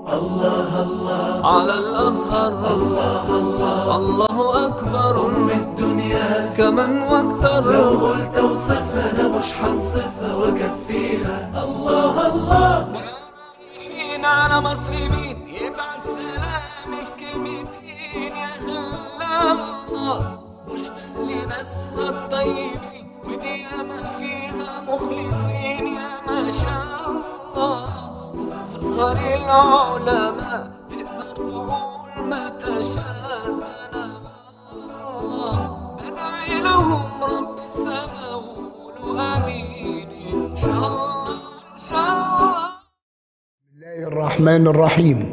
الله الله على الأزهر، الله الله الله أكبر. أم الدنيا كمن واكتر، لو قلت اوصفها أنا مش حنصفها وأكفيها. الله الله مين على مصر مين يبعت سلامي في كلمتين يا الله. مشتاق لناسها الطيبين ودي ياما فيها مخلصين يا ما شاء الله. أزهر العلماء تقدر تقول ما تشاء. بدعي لهم رب السماء وقولوا آمين إن شاء الله إن شاء الله. بسم الله الرحمن الرحيم.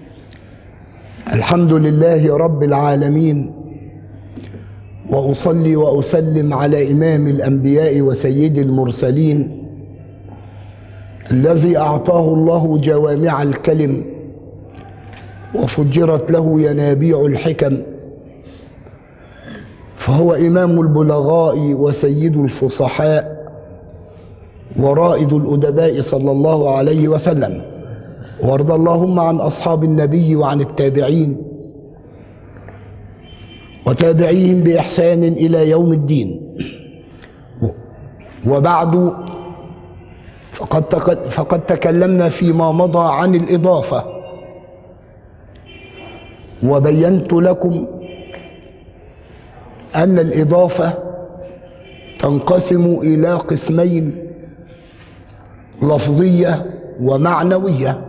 الحمد لله رب العالمين، وأصلي وأسلم على إمام الأنبياء وسيد المرسلين الذي أعطاه الله جوامع الكلم وفجرت له ينابيع الحكم، فهو إمام البلغاء وسيد الفصحاء ورائد الأدباء صلى الله عليه وسلم. وارض اللهم عن أصحاب النبي وعن التابعين وتابعيهم بإحسان إلى يوم الدين. وبعد، فقد تكلمنا فيما مضى عن الإضافة، وبينت لكم أن الإضافة تنقسم إلى قسمين: لفظية ومعنوية،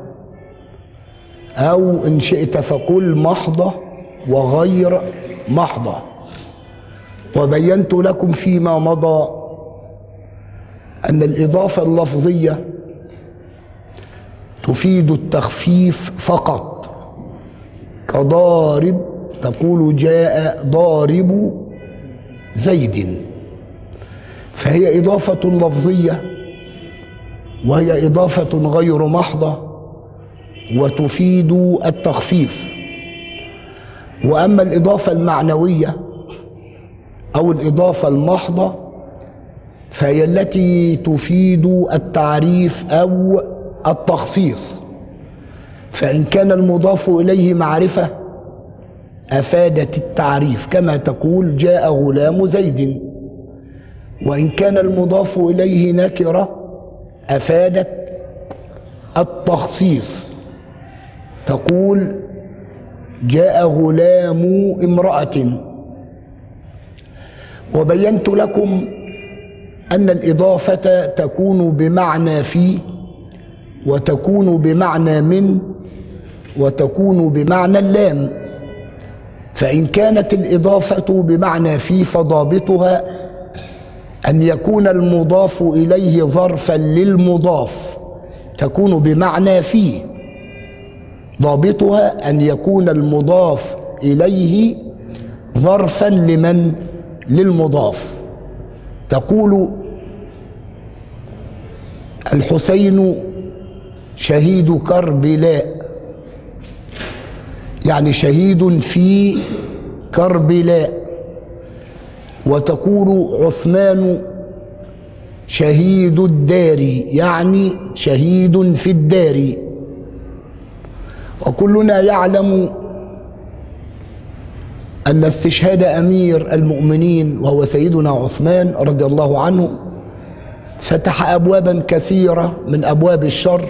أو إن شئت فقل محضة وغير محضة. وبينت لكم فيما مضى أن الإضافة اللفظية تفيد التخفيف فقط، كضارب تقول جاء ضارب زيد، فهي إضافة لفظية وهي إضافة غير محضة وتفيد التخفيف. وأما الإضافة المعنوية أو الإضافة المحضة فهي التي تفيد التعريف أو التخصيص، فإن كان المضاف إليه معرفة أفادت التعريف، كما تقول جاء غلام زيد. وإن كان المضاف إليه نكرة أفادت التخصيص، تقول جاء غلام امرأة. وبينت لكم أن الإضافة تكون بمعنى في، وتكون بمعنى من، وتكون بمعنى اللام. فإن كانت الإضافة بمعنى في فضابطها أن يكون المضاف إليه ظرفا للمضاف، تكون بمعنى في. ضابطها أن يكون المضاف إليه ظرفا لمن؟ للمضاف. تقول الحسين شهيد كربلاء، يعني شهيد في كربلاء. وتقول عثمان شهيد الدار، يعني شهيد في الدار. وكلنا يعلم أن استشهاد أمير المؤمنين وهو سيدنا عثمان رضي الله عنه فتح أبوابا كثيرة من أبواب الشر،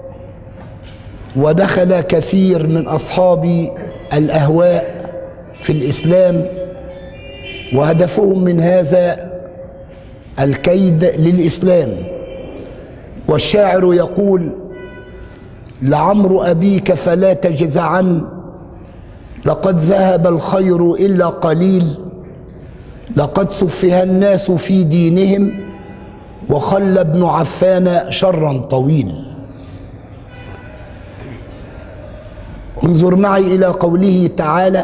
ودخل كثير من أصحاب الأهواء في الإسلام، وهدفهم من هذا الكيد للإسلام. والشاعر يقول: لعمر أبيك فلا تجزعن، لقد ذهب الخير إلا قليل، لقد سفه الناس في دينهم، وخلى ابن عفان شرا طويل. انظر معي إلى قوله تعالى: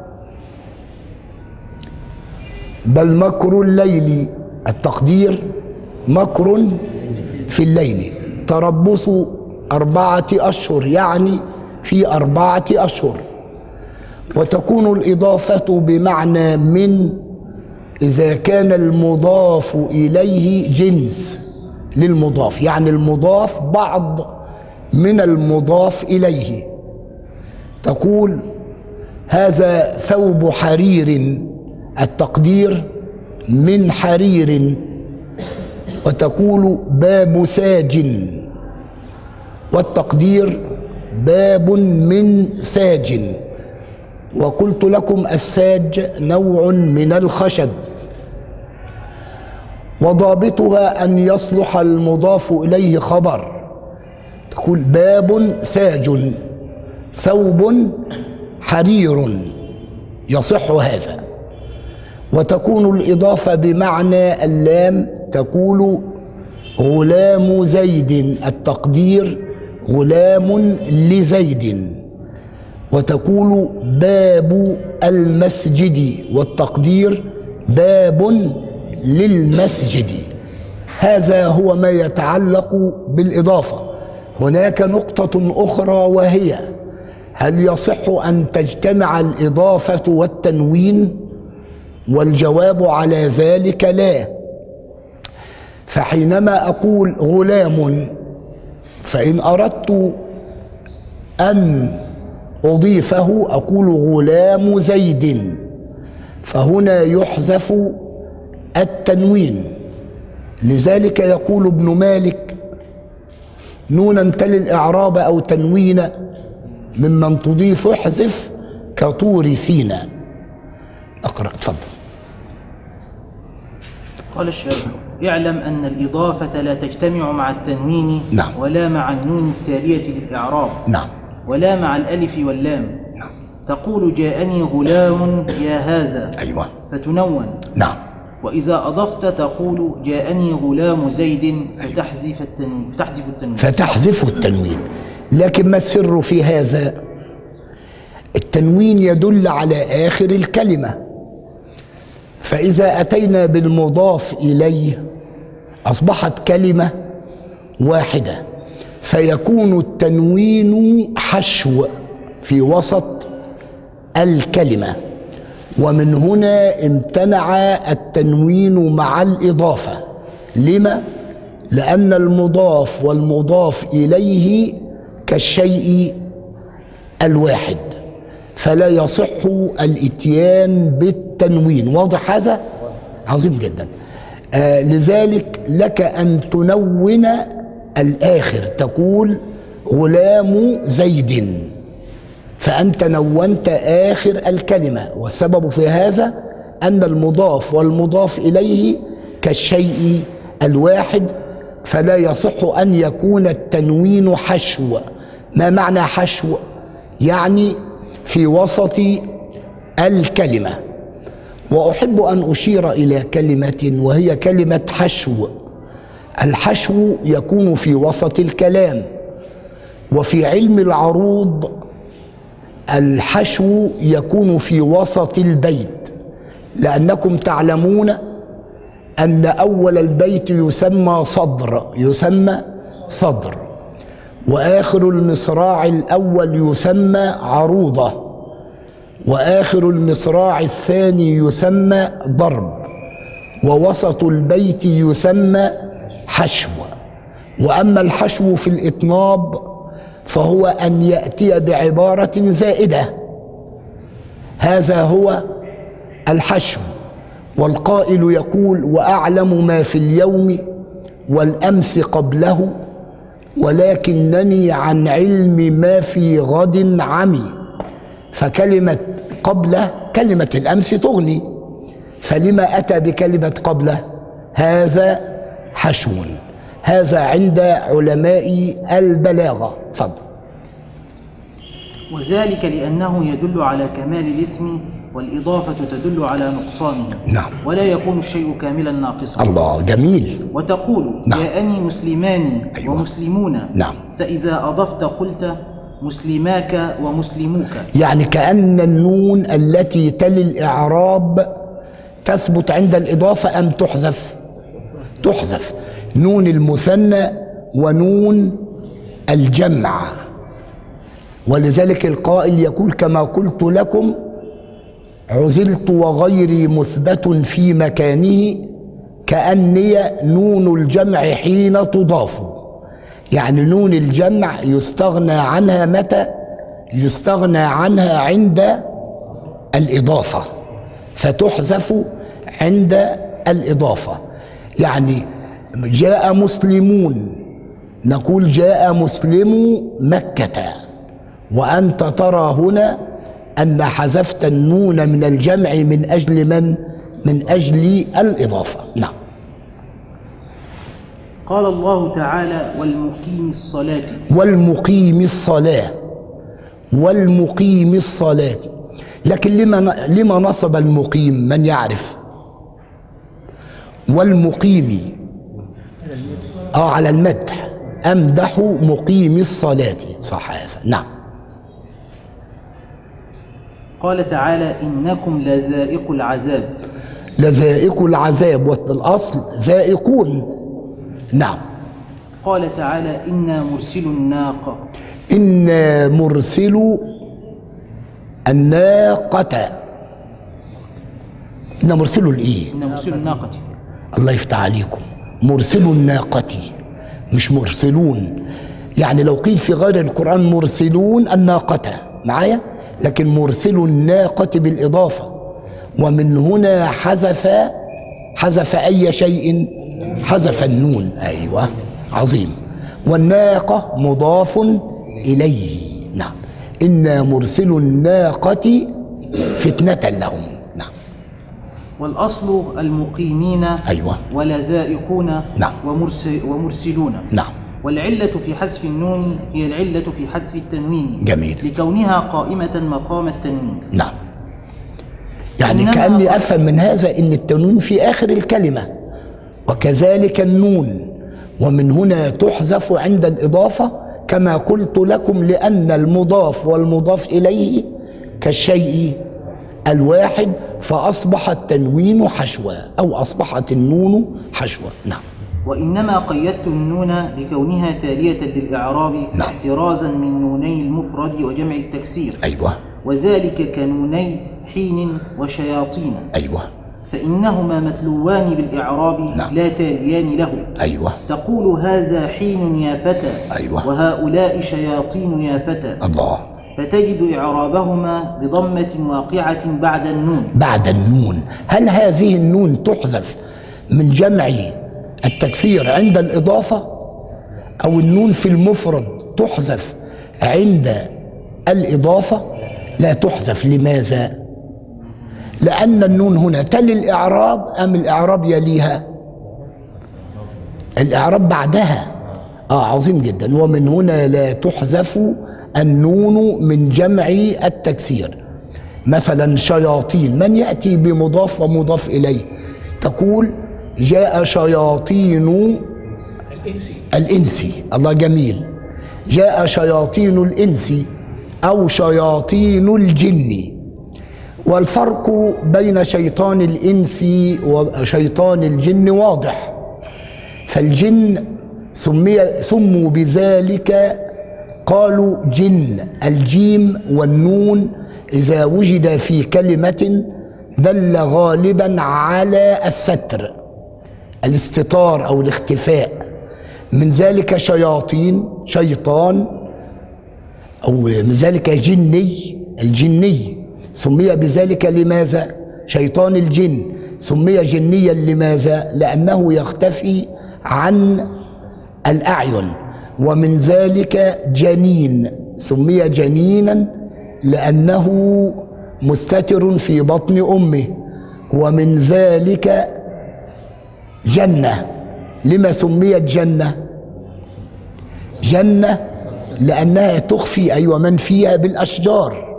بل مكر الليل، التقدير مكر في الليل، تربص 4 أشهر، يعني في 4 أشهر. وتكون الإضافة بمعنى من إذا كان المضاف إليه جنس للمضاف، يعني المضاف بعض من المضاف إليه. تقول هذا ثوب حرير، التقدير من حرير. وتقول باب ساج، والتقدير باب من ساج. وقلت لكم الساج نوع من الخشب، وضابطها أن يصلح المضاف إليه خبر. تقول باب ساج، ثوب حرير، يصح هذا. وتكون الإضافة بمعنى اللام، تقول غلام زيد، التقدير غلام لزيد. وتقول باب المسجد، والتقدير باب للمسجد. هذا هو ما يتعلق بالإضافة. هناك نقطة أخرى، وهي هل يصح أن تجتمع الإضافة والتنوين؟ والجواب على ذلك لا. فحينما أقول غلام، فإن أردت أن أضيفه أقول غلام زيد، فهنا يحذف التنوين. لذلك يقول ابن مالك نونا تلي الإعراب أو تنوين ممن تضيف احذف كطور سينا. اقرأ تفضل. قال الشارح: اعلم أن الإضافة لا تجتمع مع التنوين، نعم. ولا مع النون التالية للإعراب، نعم. ولا مع الألف واللام. نعم. تقول جاءني غلام يا هذا، أيوة، فتنون. نعم. وإذا أضفت تقول جاءني غلام زيد، فتحذف التنوين. فتحذف التنوين. لكن ما السر في هذا؟ التنوين يدل على آخر الكلمة، فإذا أتينا بالمضاف إليه أصبحت كلمة واحدة، فيكون التنوين حشو في وسط الكلمة. ومن هنا امتنع التنوين مع الإضافة. لما؟ لأن المضاف والمضاف إليه كالشيء الواحد، فلا يصح الاتيان بالتنوين. واضح هذا؟ عظيم جدا. لذلك لك أن تنون الآخر، تقول غلام زيد، فأنت نونت آخر الكلمة. والسبب في هذا أن المضاف والمضاف إليه كالشيء الواحد، فلا يصح أن يكون التنوين حشو. ما معنى حشو؟ يعني في وسط الكلمة. وأحب أن أشير إلى كلمة، وهي كلمة حشو. الحشو يكون في وسط الكلام، وفي علم العروض الحشو يكون في وسط البيت، لأنكم تعلمون أن أول البيت يسمى صدر، وآخر المصراع الأول يسمى عروضة، وآخر المصراع الثاني يسمى ضرب، ووسط البيت يسمى حشو. وأما الحشو في الإطناب فهو أن يأتي بعبارة زائدة، هذا هو الحشو. والقائل يقول: وأعلم ما في اليوم والأمس قبله، ولكنني عن علم ما في غد عمي. فكلمة قبله كلمة الأمس تغني، فلما أتى بكلمة قبله؟ هذا حشو. هذا عند علماء البلاغة. فضل. وذلك لأنه يدل على كمال الاسم، والإضافة تدل على نقصانه. نعم. ولا يكون الشيء كاملا ناقصا. الله، جميل. وتقول: نعم. جاءني مسلمان. أيوة. ومسلمون. نعم. فإذا أضفت قلت مسلماك ومسلموك، يعني كأن النون التي تلي الإعراب تثبت عند الإضافة أم تحذف؟ تحذف. نون المثنى ونون الجمع. ولذلك القائل يقول: كما قلت لكم عزلت وغيري مثبت في مكانه، كأني نون الجمع حين تضاف. يعني نون الجمع يستغنى عنها متى؟ يستغنى عنها عند الإضافة، فتحذف عند الإضافة. يعني جاء مسلمون نقول جاء مسلم مكة، وأنت ترى هنا أن حذفت النون من الجمع من أجل من؟ من أجل الإضافة. نعم. قال الله تعالى: والمقيم الصلاة. والمقيم الصلاة، والمقيم الصلاة. لكن لما نصب المقيم؟ من يعرف؟ والمقيم على المدح، أمدح مقيم الصلاة. صح يا سيدي. نعم. قال تعالى: إنكم لذائق العذاب. لذائق العذاب، والأصل ذائقون. نعم. قال تعالى: إنا مرسل الناقة. إنا مرسل الناقة. إنا مرسل الإيه؟ إنا مرسل الناقة. الله يفتح عليكم. مرسل الناقة مش مرسلون. يعني لو قيل في غير القرآن مرسلون الناقة معايا، لكن مرسل الناقة بالإضافة. ومن هنا حذف أي شيء؟ حذف النون. أيوة، عظيم. والناقة مضاف إليه. نعم. إنا مرسل الناقة فتنة لهم. نعم. والأصل المقيمين. أيوة. ولذائقون. نعم. ومرسلون. نعم. والعلة في حذف النون هي العلة في حذف التنوين. جميل. لكونها قائمة مقام التنوين. نعم. يعني كأني أفهم من هذا أن التنوين في آخر الكلمة، وكذلك النون، ومن هنا تحذف عند الإضافة كما قلت لكم، لأن المضاف والمضاف إليه كالشيء الواحد، فأصبح التنوين حشوة، أو أصبحت النون حشوة. نعم. وإنما قيدت النون بكونها تالية للإعراب. نعم. احترازا من نوني المفرد وجمع التكسير. أيوة. وذلك كنوني حين وشياطين. أيوة. فإنهما متلوان بالإعراب. نعم. لا تاليان له. أيوة. تقول هذا حين يا فتى. أيوة. وهؤلاء شياطين يا فتى. الله. فتجد إعرابهما بضمة واقعة بعد النون. بعد النون. هل هذه النون تحذف من جمع التكسير عند الإضافة، أو النون في المفرد تحذف عند الإضافة؟ لا تحذف. لماذا؟ لأن النون هنا تلي الإعراب أم الإعراب يليها؟ الإعراب بعدها. عظيم جدا. ومن هنا لا تحذف النون من جمع التكسير. مثلا شياطين، من يأتي بمضاف ومضاف إليه؟ تقول جاء شياطين الإنس. الله، جميل. جاء شياطين الإنس أو شياطين الجن. والفرق بين شيطان الإنس وشيطان الجن واضح. فالجن سموا بذلك، قالوا جن. الجيم والنون إذا وجد في كلمة دل غالبا على الستر، الاستتار أو الاختفاء. من ذلك شياطين، شيطان، أو من ذلك جني، الجني سمي بذلك. لماذا؟ شيطان الجن سمي جنيا. لماذا؟ لأنه يختفي عن الأعين. ومن ذلك جنين سمي جنينا لأنه مستتر في بطن أمه. ومن ذلك جنة. لما سميت جنة؟ جنة لأنها تخفي من فيها بالأشجار.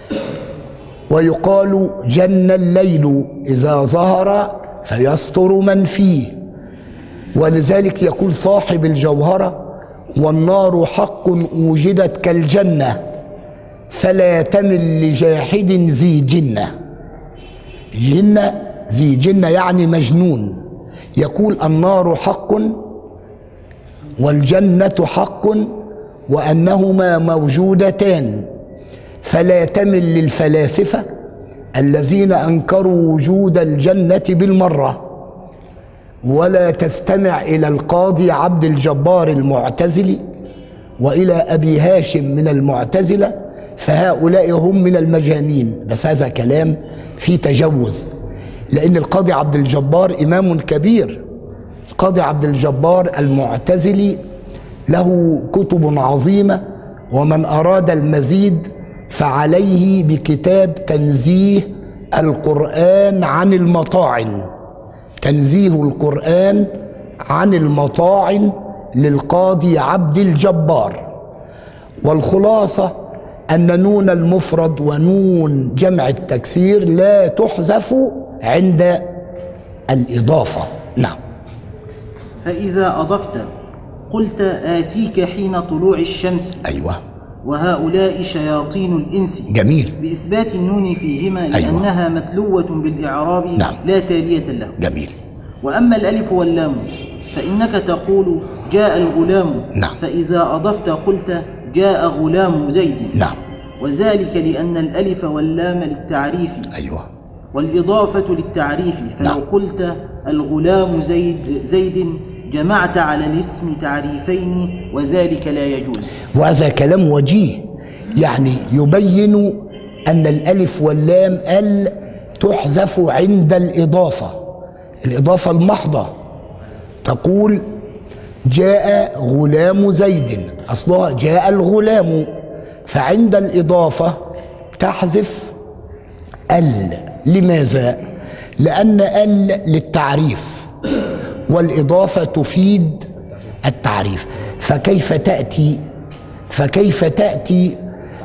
ويقال جن الليل إذا ظهر فيستر من فيه. ولذلك يقول صاحب الجوهرة: والنار حق وجدت كالجنة فلا تمل لجاحد ذي جنة. جنة ذي جنة يعني مجنون. يقول النار حق والجنة حق وأنهما موجودتان، فلا تمل للفلاسفة الذين أنكروا وجود الجنة بالمرة، ولا تستمع إلى القاضي عبد الجبار المعتزلي وإلى أبي هاشم من المعتزلة فهؤلاء هم من المجانين. بس هذا كلام فيه تجوز، لأن القاضي عبد الجبار إمام كبير. القاضي عبد الجبار المعتزلي له كتب عظيمة، ومن أراد المزيد فعليه بكتاب تنزيه القرآن عن المطاعن. تنزيه القرآن عن المطاعن للقاضي عبد الجبار. والخلاصة أن نون المفرد ونون جمع التكسير لا تحذف عند الإضافة. نعم. فإذا أضفت قلت آتيك حين طلوع الشمس. أيوة. وهؤلاء شياطين الإنس. جميل. بإثبات النون فيهما لأنها متلوة بالإعراب. نعم. لا تالية له. جميل. وأما الألف واللام فإنك تقول جاء الغلام. نعم. فإذا أضفت قلت جاء غلام زيد. نعم. وذلك لأن الألف واللام للتعريف. أيوة. والإضافة للتعريف. فلو نعم. قلت الغلام زيد جمعت على الاسم تعريفين، وذلك لا يجوز. وهذا كلام وجيه، يعني يبين أن الألف واللام تحذف عند الإضافة المحضة. تقول جاء غلام زيد، أصلها جاء الغلام، فعند الإضافة تحذف لماذا؟ لأن للتعريف، والإضافة تفيد التعريف. فكيف تأتي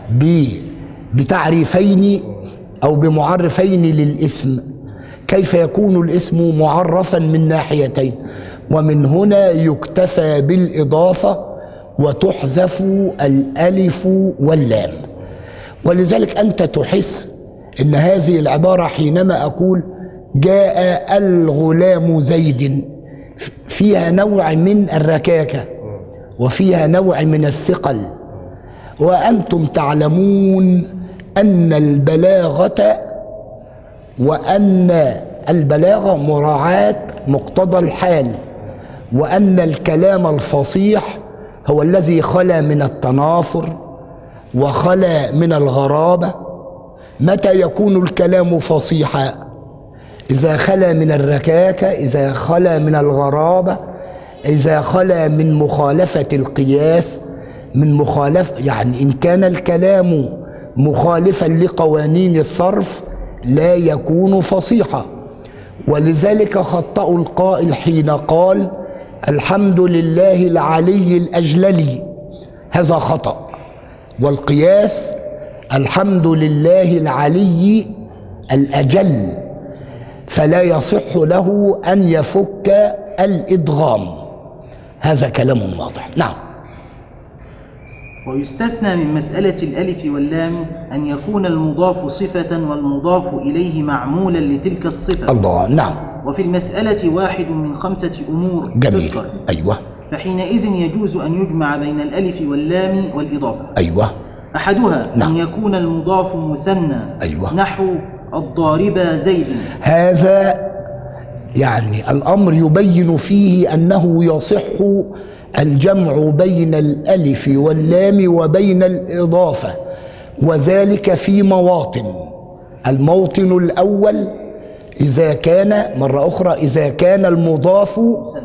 بتعريفين أو بمعرفين للاسم؟ كيف يكون الاسم معرفا من ناحيتين؟ ومن هنا يكتفى بالإضافة وتحذف الألف واللام. ولذلك أنت تحس أن هذه العبارة حينما أقول جاء الغلام زيد فيها نوع من الركاكة وفيها نوع من الثقل. وأنتم تعلمون أن البلاغة مراعاة مقتضى الحال، وأن الكلام الفصيح هو الذي خلا من التنافر وخلا من الغرابة. متى يكون الكلام فصيحا؟ إذا خلا من الركاكة، إذا خلا من الغرابة، إذا خلا من مخالفة القياس، من مخالفة، يعني إن كان الكلام مخالفا لقوانين الصرف لا يكون فصيحا. ولذلك خطأ القائل حين قال الحمد لله العلي الأجللي، هذا خطأ. والقياس الحمد لله العلي الأجل، فلا يصح له أن يفك الإدغام. هذا كلام واضح. نعم. ويستثنى من مسألة الألف واللام أن يكون المضاف صفة والمضاف إليه معمولا لتلك الصفة. الله. نعم. وفي المسألة واحد من 5 أمور جميل. تذكر. أيوة. فحينئذ يجوز أن يجمع بين الألف واللام والإضافة. أيوة. أحدها نعم. أن يكون المضاف مثنى. أيوة. نحو الضارب زيد. هذا يعني الأمر يبين فيه أنه يصح الجمع بين الألف واللام وبين الإضافة، وذلك في مواطن. الموطن الأول إذا كان مرة أخرى إذا كان المضاف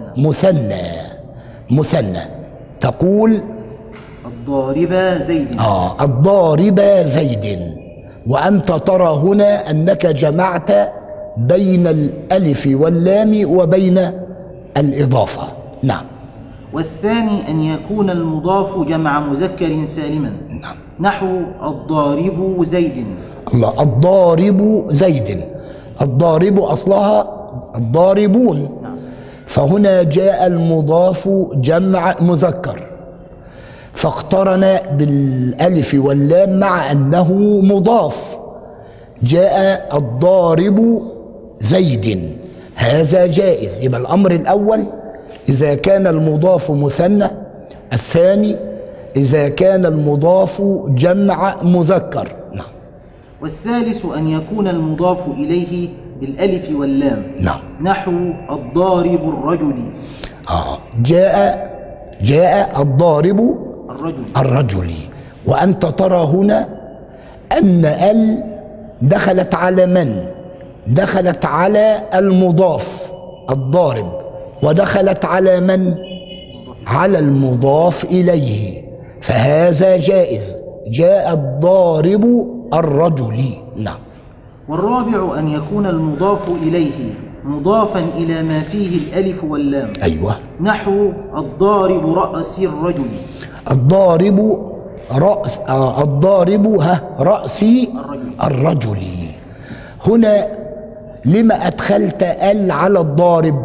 مثنى تقول الضارب زيد. الضارب زيد، وأنت ترى هنا أنك جمعت بين الألف واللام وبين الإضافة. نعم. والثاني أن يكون المضاف جمع مذكر سالما. نعم. نحو الضارب زيد. الله. الضارب زيد، الضارب أصلها الضاربون. نعم. فهنا جاء المضاف جمع مذكر فاقترن بالألف واللام مع أنه مضاف. جاء الضارب زيد، هذا جائز. يبقى الأمر الأول إذا كان المضاف مثنى، الثاني إذا كان المضاف جمع مذكر. نعم. والثالث أن يكون المضاف إليه بالألف واللام. نعم. نحو الضارب الرجل. جاء الضارب الرجل. وأنت ترى هنا أن ال دخلت على من؟ دخلت على المضاف الضارب، ودخلت على من؟ على المضاف إليه، فهذا جائز. جاء الضارب الرجل. نعم. والرابع أن يكون المضاف إليه مضافا إلى ما فيه الألف واللام. أيوة. نحو الضارب رأس الرجل. الضارب رأس رأس الرجل. هنا لما أدخلت ال على الضارب؟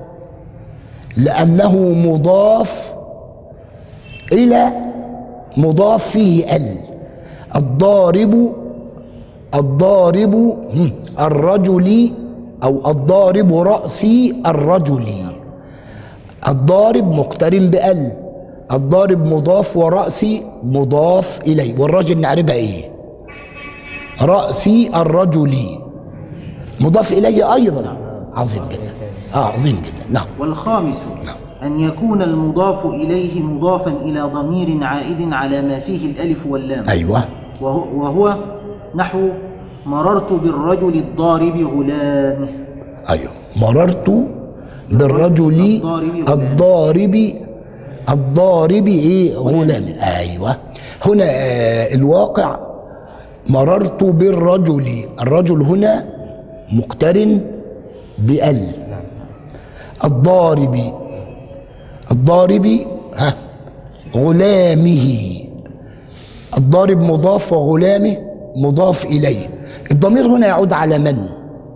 لأنه مضاف إلى مضاف فيه ال. الضارب الرجل، أو الضارب رأس الرجل. الضارب مقترن بال، الضارب مضاف ورأسي مضاف إليه، والرجل نعرفها إيه؟ رأسي الرجل مضاف إليه أيضا. عظيم جدا. عظيم جدا. نعم. والخامس أن يكون المضاف إليه مضافا إلى ضمير عائد على ما فيه الألف واللام. أيوة. وهو نحو مررت بالرجل الضارب غلامه. أيوة. مررت بالرجل الضارب إيه؟ غلامه. أيوة. هنا الواقع مررت بالرجل، الرجل هنا مقترن بال. الضارب غلامه، الضارب مضاف وغلامه مضاف إليه. الضمير هنا يعود على من؟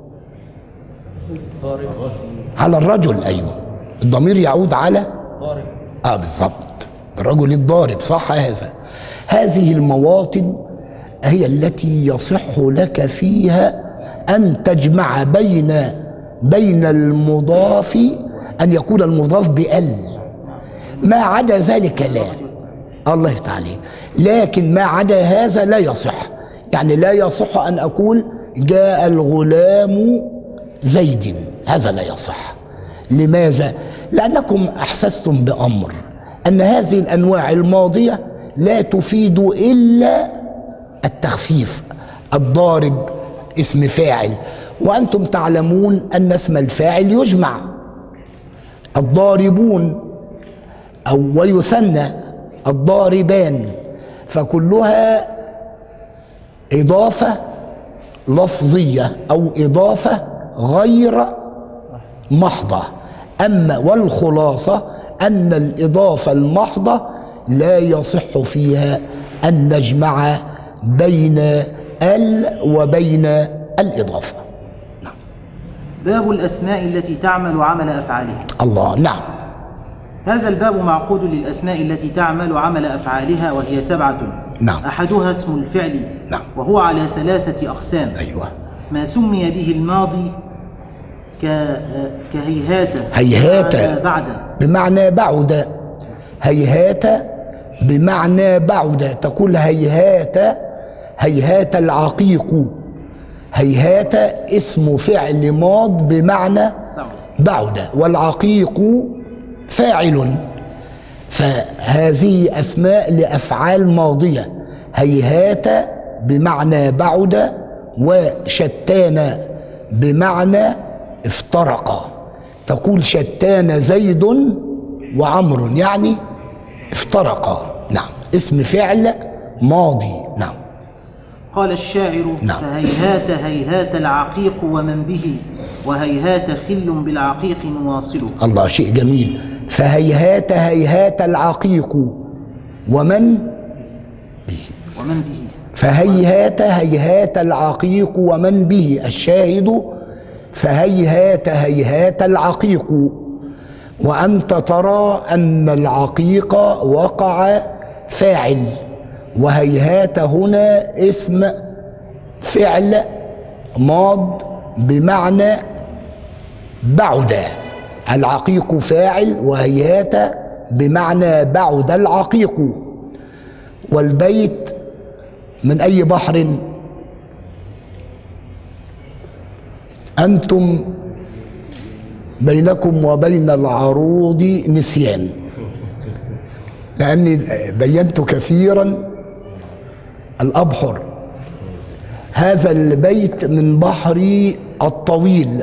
على الرجل. أيوه، الضمير يعود على بالضبط، الرجل الضارب. صح. هذه المواطن هي التي يصح لك فيها أن تجمع بين المضاف، أن يكون المضاف بال. ما عدا ذلك لا. الله يفتح عليك. لكن ما عدا هذا لا يصح. يعني لا يصح أن أقول جاء الغلام زيد، هذا لا يصح. لماذا؟ لأنكم أحسستم بأمر أن هذه الأنواع الماضية لا تفيد إلا التخفيف. الضارب اسم فاعل، وأنتم تعلمون أن اسم الفاعل يجمع. الضاربون ويثنى الضاربان، فكلها إضافة لفظية أو إضافة غير محضة. أما والخلاصة أن الإضافة المحضة لا يصح فيها أن نجمع بين ال وبين الإضافة. نعم. باب الأسماء التي تعمل عمل أفعالها. الله. نعم. هذا الباب معقود للأسماء التي تعمل عمل أفعالها، وهي 7. نعم. أحدها اسم الفعل. نعم. وهو على 3 أقسام. أيوة. ما سمي به الماضي هيهات بعد بمعنى بعد. هيهات بمعنى بعد. تقول هيهات العقيق. هيهات اسم فعل ماض بمعنى بعد، والعقيق فاعل، فهذه أسماء لأفعال ماضية. هيهات بمعنى بعد، وشتان بمعنى افترق. تقول شتان زيد وعمر، يعني افترقا. نعم. اسم فعل ماضي. نعم. قال الشاعر: نعم. فهيهات هيهات العقيق ومن به، وهيهات خل بالعقيق نواصله. الله، شيء جميل. فهيهات هيهات العقيق ومن به. فهيهات هيهات العقيق ومن به. الشاهد فهيهات هيهات العقيق، وأنت ترى أن العقيق وقع فاعل، وهيهات هنا اسم فعل ماض بمعنى بعد. العقيق فاعل، وهيهات بمعنى بعد العقيق. والبيت من أي بحر؟ أنتم بينكم وبين العروض نسيان، لأني بينت كثيرا الأبحر هذا البيت من بحري الطويل،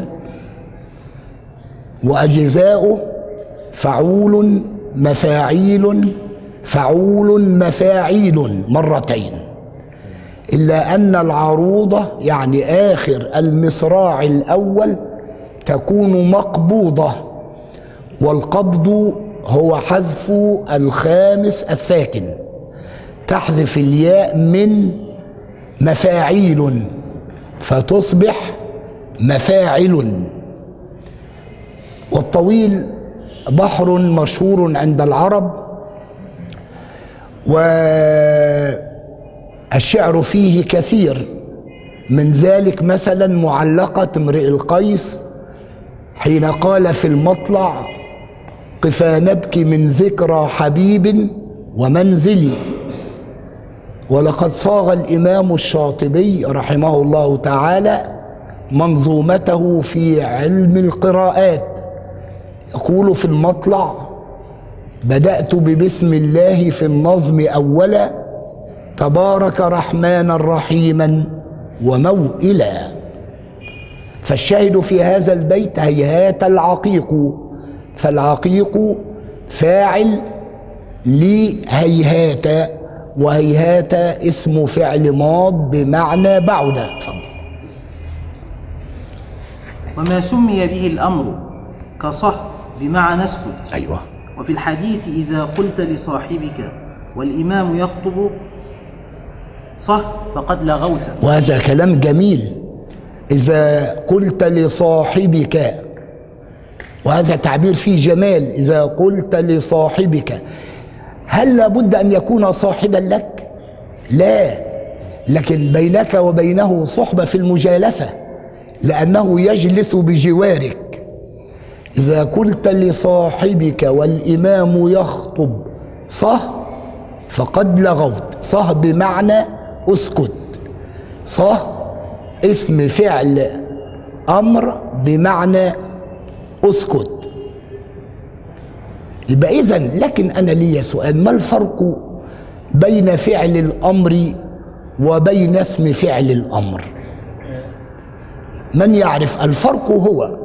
وأجزاؤه فعول مفاعيل فعول مفاعيل مرتين، إلا أن العروضة يعني آخر المصراع الأول تكون مقبوضة، والقبض هو حذف الخامس الساكن، تحذف الياء من مفاعيل فتصبح مفاعل. والطويل بحر مشهور عند العرب، والشعر فيه كثير، من ذلك مثلا معلقة امرئ القيس حين قال في المطلع: قفا نبكي من ذكرى حبيب ومنزلي. ولقد صاغ الإمام الشاطبي رحمه الله تعالى منظومته في علم القراءات، يقول في المطلع: بدأت ببسم الله في النظم أولا، تبارك رحمانا رحيما وموئلا. فالشاهد في هذا البيت هيهات العقيق، فالعقيق فاعل لهيهات، وهيهات اسم فعل ماض بمعنى بعد. وما سمي به الأمر كصح بمعنى اسكت. أيوة. وفي الحديث إذا قلت لصاحبك والإمام يخطب صح فقد لغوت. وهذا كلام جميل، إذا قلت لصاحبك، وهذا تعبير فيه جمال. إذا قلت لصاحبك، هل لابد أن يكون صاحبا لك؟ لا، لكن بينك وبينه صحبة في المجالسة، لأنه يجلس بجوارك. إذا قلت لصاحبك والإمام يخطب صح فقد لغوت. صح بمعنى اسكت، صح اسم فعل أمر بمعنى اسكت. يبقى إذن، لكن أنا لي سؤال: ما الفرق بين فعل الأمر وبين اسم فعل الأمر؟ من يعرف؟ الفرق هو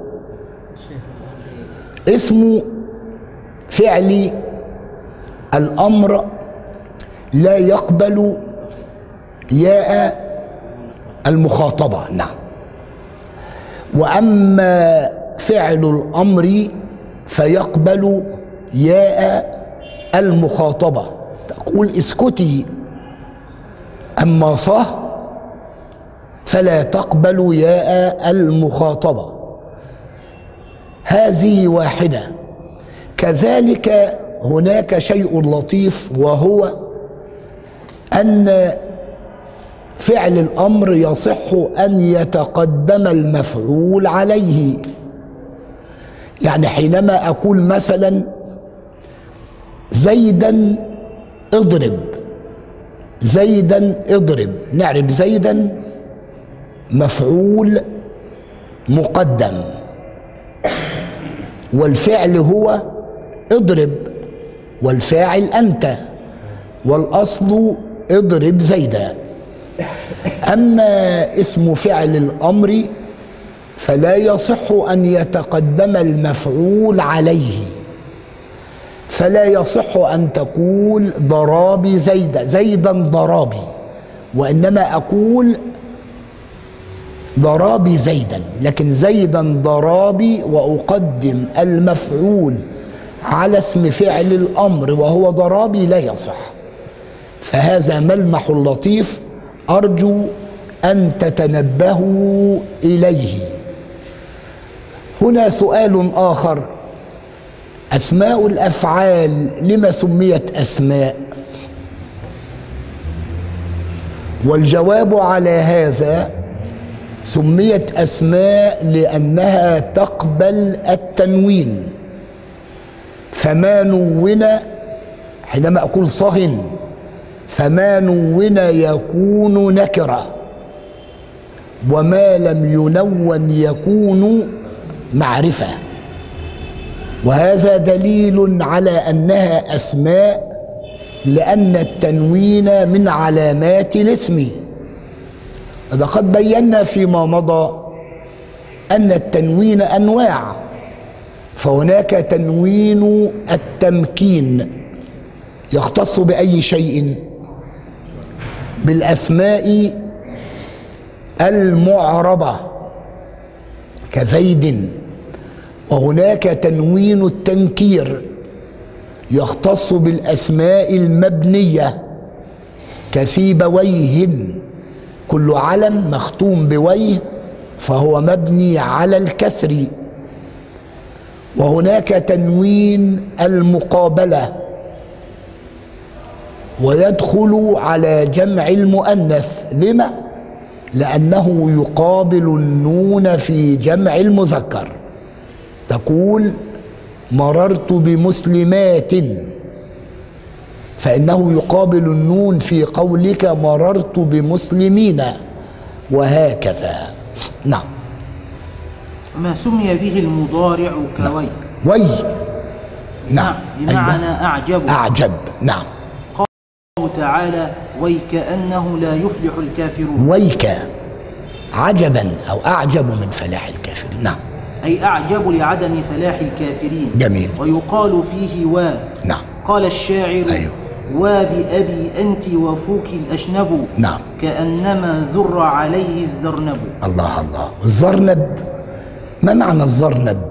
اسم فعل الأمر لا يقبل ياء المخاطبة، نعم، وأما فعل الأمر فيقبل ياء المخاطبة، تقول اسكتي. أما صح فلا تقبل ياء المخاطبة. هذه واحدة. كذلك هناك شيء لطيف، وهو أن فعل الأمر يصح أن يتقدم المفعول عليه. يعني حينما أقول مثلا زيدا اضرب، زيدا اضرب، نعرف زيدا مفعول مقدم، والفعل هو اضرب، والفاعل أنت، والأصل اضرب زيدا. أما اسم فعل الأمر فلا يصح أن يتقدم المفعول عليه، فلا يصح أن تقول ضرابي زيدا، زيدا ضرابي، وإنما أقول ضرابي زيدا، لكن زيدا ضرابي وأقدم المفعول على اسم فعل الأمر وهو ضرابي لا يصح. فهذا ملمح لطيف أرجو أن تتنبهوا إليه. هنا سؤال آخر: أسماء الأفعال لما سميت أسماء؟ والجواب على هذا: سميت أسماء لأنها تقبل التنوين. فما نون، حينما أقول صهن، فما نون يكون نكرة، وما لم ينون يكون معرفة. وهذا دليل على أنها أسماء، لأن التنوين من علامات الاسم، لقد بينا فيما مضى أن التنوين أنواع، فهناك تنوين التمكين يختص بأي شيء؟ بالأسماء المعربة كزيد. وهناك تنوين التنكير يختص بالأسماء المبنية كسيبويه، كل علم مختوم بويه فهو مبني على الكسر. وهناك تنوين المقابلة ويدخل على جمع المؤنث. لما؟ لأنه يقابل النون في جمع المذكر. تقول مررت بمسلمات، فإنه يقابل النون في قولك مررت بمسلمين، وهكذا. نعم. ما سمي به المضارع كوي. وي. نعم. بمعنى أعجب. أعجب. نعم. قال تعالى ويكأنه لا يفلح الكافرون. ويك عجبا أو أعجب من فلاح الكافرين. نعم. أي أعجب لعدم فلاح الكافرين. جميل. ويقال فيه وا. نعم. قال الشاعر أيوه. وبأبي أنت وفوك الأشنب. نعم. كأنما ذر عليه الزرنب. الله الله. الزرنب، ما معنى الزرنب؟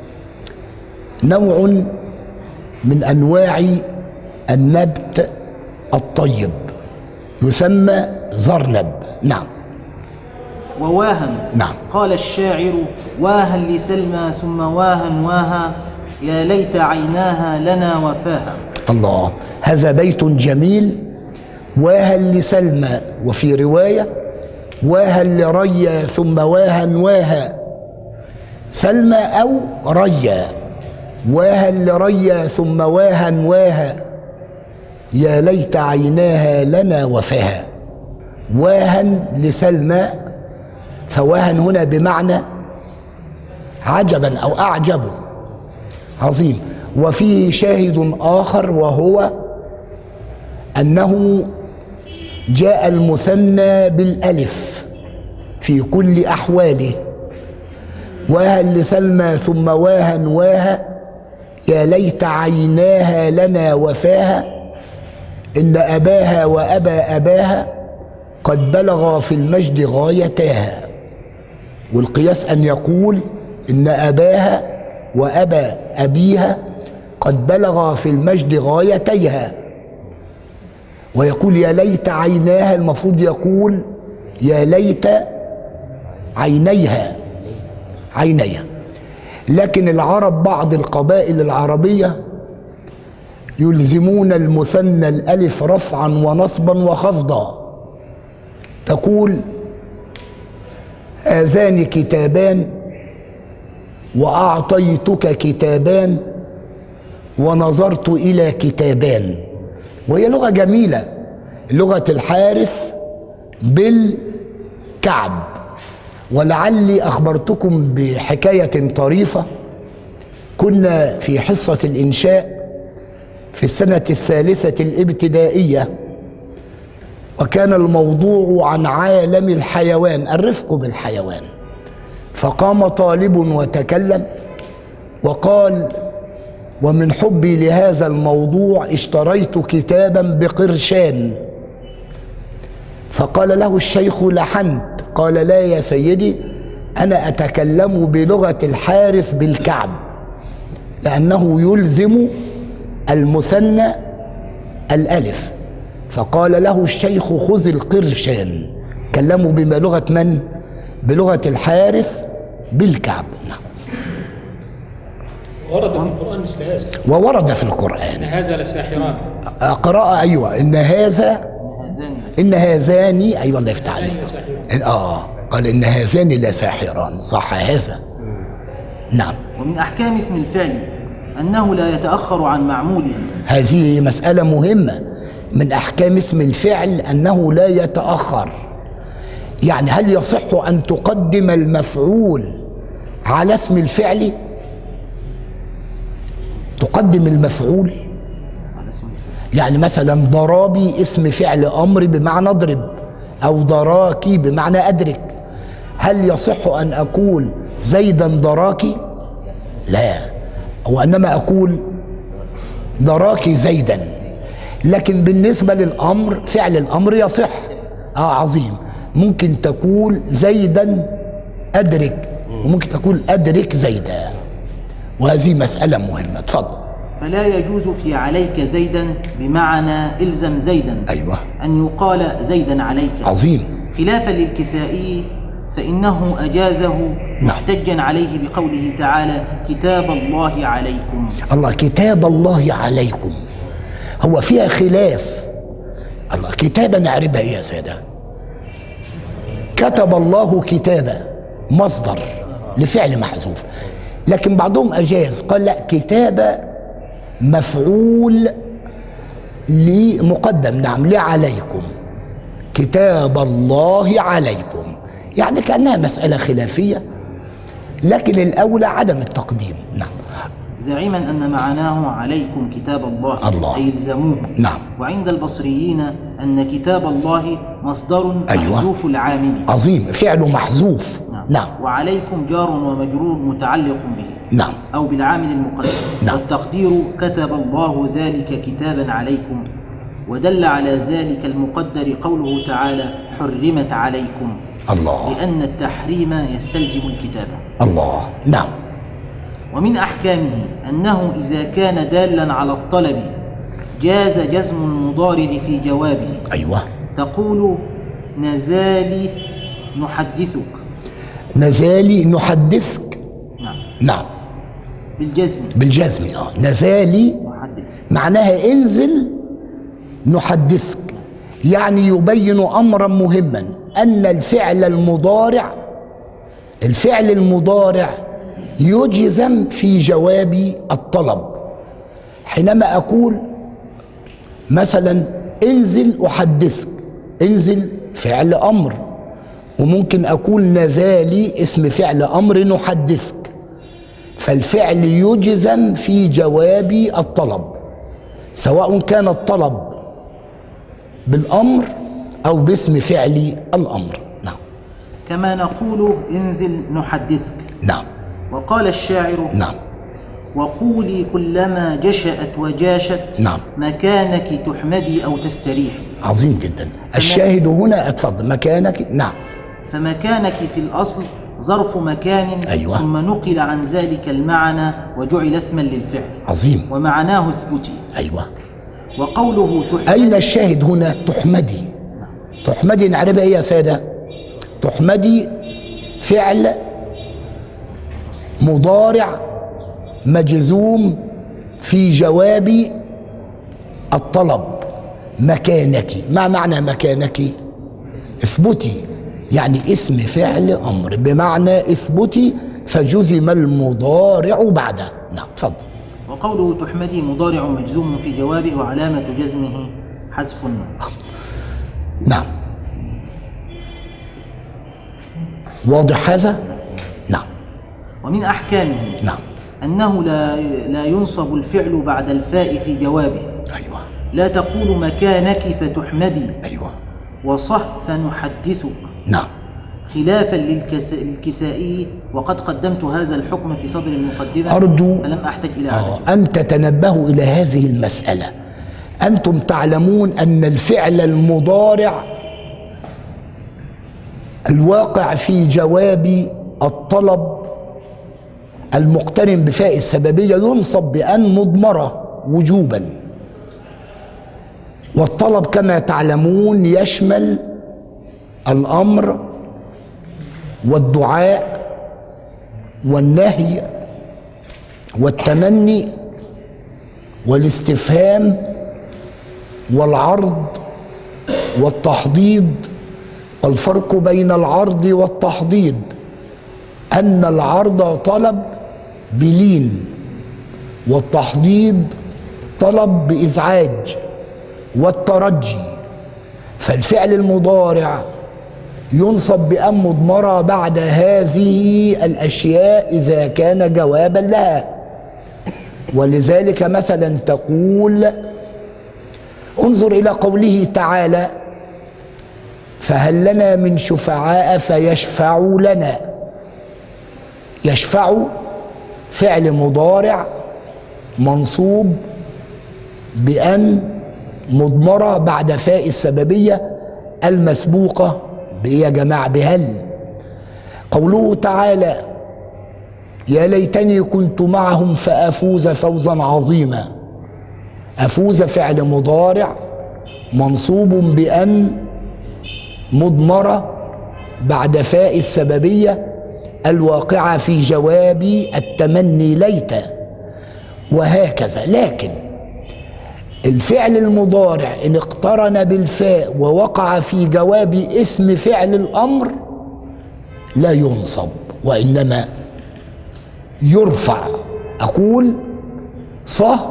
نوع من أنواع النبت الطيب يسمى زرنب. نعم. وواها. نعم. قال الشاعر واها لسلمى ثم واها يا ليت عيناها لنا وفاها. الله، هذا بيت جميل. واها لسلمى، وفي رواية واها لريا ثم واها سلمى أو ريا. واها لريا ثم واها يا ليت عيناها لنا وفاها. واها لسلمى، فواها هنا بمعنى عجبا أو أعجب. عظيم. وفيه شاهد آخر وهو أنه جاء المثنى بالألف في كل أحواله. واها لسلمى ثم واها يا ليت عيناها لنا وفاها إن أباها وأبا أباها قد بلغا في المجد غايتاها. والقياس أن يقول إن أباها وأبا أبيها قد بلغا في المجد غايتيها. ويقول يا ليت عيناها، المفروض يقول يا ليت عينيها. لكن العرب، بعض القبائل العربية يلزمون المثنى الألف رفعا ونصبا وخفضا. تقول هذان كتابان وأعطيتك كتابان ونظرت إلى كتابان. وهي لغة جميلة، لغة الحارث بالكعب. ولعلي أخبرتكم بحكاية طريفة. كنا في حصة الإنشاء في السنة الثالثة الابتدائية، وكان الموضوع عن عالم الحيوان، الرفق بالحيوان. فقام طالب وتكلم وقال ومن حبي لهذا الموضوع اشتريت كتابا بقرشان. فقال له الشيخ لحنت؟ قال لا يا سيدي، أنا أتكلم بلغة الحارث بالكعب، لأنه يلزم المثنى الألف. فقال له الشيخ خذ القرشان. كلموا بلغة من؟ بلغة الحارث بالكعب. نعم. ورد في القرآن مثل هذا. وورد في القرآن إن هذا لساحران. قراءة أيوة. إن هذان أيوة الله يفتح عليك. قال إن هذان لساحران. صح هذا. نعم. ومن أحكام اسم الفعل أنه لا يتأخر عن معموله. هذه مسألة مهمة. من أحكام اسم الفعل أنه لا يتأخر. يعني هل يصح أن تقدم المفعول على اسم الفعل؟ تقدم المفعول على اسم الفعل. يعني مثلا ضرابي اسم فعل أمر بمعنى اضرب، أو دراكي بمعنى أدرك. هل يصح أن أقول زيدا دراكي؟ لا، وإنما أقول دراكي زيدا. لكن بالنسبة للأمر، فعل الأمر يصح. عظيم. ممكن تقول زيدا أدرك، وممكن تقول أدرك زيدا، وهذه مسألة مهمة. اتفضل. فلا يجوز في عليك زيدا بمعنى الزم زيدا، أيوة، أن يقال زيدا عليك. عظيم. خلافا للكسائي فإنه أجازه محتجا عليه بقوله تعالى كتاب الله عليكم. الله، كتاب الله عليكم، هو فيها خلاف. الله، كتابة نعربها يا سادة، كتب الله كتابة مصدر لفعل محذوف، لكن بعضهم أجاز قال لا، كتابة مفعول لمقدم. نعم، لعليكم، كتاب الله عليكم، يعني كأنها مسألة خلافية، لكن الأولى عدم التقديم. نعم. زعيما أن معناه عليكم كتاب الله أي الزموه. نعم. وعند البصريين أن كتاب الله مصدر محذوف العامل. عظيم، فعله محذوف. نعم. وعليكم جار ومجرور متعلق به. نعم. أو بالعامل المقدر. نعم. والتقدير كتب الله ذلك كتابا عليكم. ودل على ذلك المقدر قوله تعالى حرمت عليكم، الله، لأن التحريم يستلزم الكتابة. الله. نعم. ومن أحكامه أنه إذا كان دالا على الطلب جاز جزم المضارع في جوابه. أيوة. تقول نزالي نحدثك. نزالي نحدثك. نعم. نعم، بالجزم. نزالي نحدث معناها انزل نحدثك، يعني يبين أمرا مهما، أن الفعل المضارع يجزم في جواب الطلب. حينما أقول مثلا انزل أحدثك، انزل فعل أمر، وممكن أقول نزالي اسم فعل أمر نحدثك، فالفعل يجزم في جواب الطلب، سواء كان الطلب بالأمر أو باسم فعل الأمر. نعم. كما نقول انزل نحدثك. نعم. وقال الشاعر نعم. وقولي كلما جشأت وجاشت نعم. مكانك تحمدي أو تستريح. عظيم جدا. الشاهد هنا، اتفضل. مكانك. نعم. فمكانك في الأصل ظرف مكان. أيوة. ثم نقل عن ذلك المعنى وجعل اسما للفعل. عظيم. ومعناه اثبتي. أيوة. وقوله تحمدي، أين الشاهد هنا؟ تحمدي. تحمدي نعرفها إيه يا سادة؟ تحمدي فعل مضارع مجزوم في جواب الطلب. مكانك، ما معنى مكانك؟ اثبتي، يعني اسم فعل أمر بمعنى اثبتي، فجزم المضارع بعده. نعم. تفضل. وقوله تحمدي مضارع مجزوم في جوابه وعلامة جزمه حذف النون. نعم. واضح هذا؟ نعم. ومن أحكامه نعم. أنه لا ينصب الفعل بعد الفاء في جوابه. أيوة. لا تقول مكانك فتحمدي. أيوة. وصح فنحدثك. نعم. خلافا للكسائي، وقد قدمت هذا الحكم في صدر المقدمة أرجو فلم أحتج إلى عدد. أن تتنبهوا إلى هذه المسألة. أنتم تعلمون أن الفعل المضارع الواقع في جواب الطلب المقترن بفاء السببية ينصب بأن مضمرة وجوبا، والطلب كما تعلمون يشمل الأمر والدعاء والنهي والتمني والاستفهام والعرض والتحضيض. والفرق بين العرض والتحضيض أن العرض طلب بلين، والتحضيض طلب بإزعاج والترجي. فالفعل المضارع ينصب بأن مضمرة بعد هذه الأشياء إذا كان جوابا لها. ولذلك مثلا تقول، انظر إلى قوله تعالى فهل لنا من شفعاء فيشفعوا لنا. يشفع فعل مضارع منصوب بأن مضمرة بعد فاء السببية المسبوقة يا جماعة بهل. قوله تعالى يا ليتني كنت معهم فأفوز فوزا عظيما. أفوز فعل مضارع منصوب بأن مضمرة بعد فاء السببية الواقعة في جواب التمني ليت، وهكذا. لكن الفعل المضارع إن اقترن بالفاء ووقع في جواب اسم فعل الأمر لا ينصب وإنما يرفع. أقول صح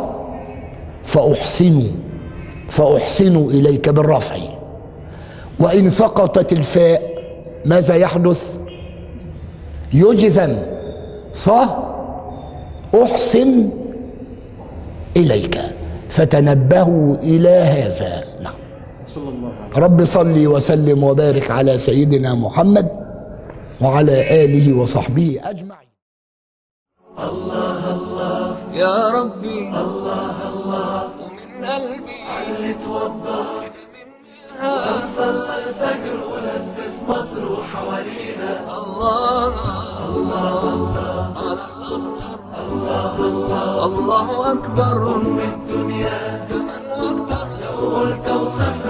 فأحسن إليك بالرفع. وإن سقطت الفاء ماذا يحدث؟ يجزم صح أحسن إليك. فتنبهوا إلى هذا. نعم. صلى الله عليه وسلم. رب صل وسلم وبارك على سيدنا محمد وعلى آله وصحبه أجمعين. الله الله يا ربي الله الله ومن قلبي علي توضى منها صلى الفجر ولف مصر وحوالينا. الله الله على الأصغر الله الله الله أكبر أم الدنيا كمن واكتر لو قلت اوصف